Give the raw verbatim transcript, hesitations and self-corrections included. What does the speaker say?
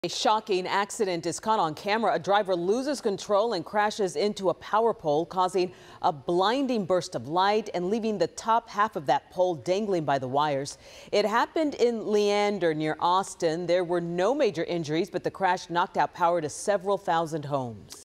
A shocking accident is caught on camera. A driver loses control and crashes into a power pole, causing a blinding burst of light and leaving the top half of that pole dangling by the wires. It happened in Leander near Austin. There were no major injuries, but the crash knocked out power to several thousand homes.